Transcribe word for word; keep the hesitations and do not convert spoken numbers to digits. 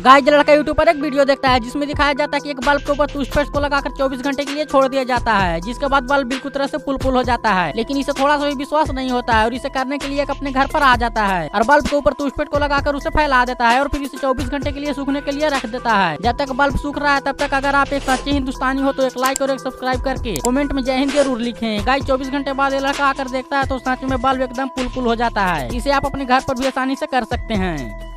Guys लड़का YouTube पर एक वीडियो देखता है जिसमें दिखाया जाता है कि एक बल्ब के ऊपर टूथपेस्ट को लगाकर चौबीस घंटे के लिए छोड़ दिया जाता है, जिसके बाद बल्ब बिल्कुल तरह से पुल पुल हो जाता है। लेकिन इसे थोड़ा सा भी विश्वास नहीं होता है और इसे करने के लिए एक अपने घर पर आ जाता है और बल्ब के ऊपर टूथपेस्ट को लगाकर उसे फैला देता है और फिर इसे चौबीस घंटे के लिए सूखने के लिए रख देता है। जब तक बल्ब सूख रहा है तब तक अगर आप एक सच्चे हिंदुस्तानी हो तो एक लाइक और एक सब्सक्राइब करके कमेंट में जय हिंद जरूर लिखें। गाइस चौबीस घंटे बाद ये लड़का आकर देखता है तो सच में बल्ब एकदम पुल पुल हो जाता है। इसे आप अपने घर पर भी आसानी से कर सकते हैं।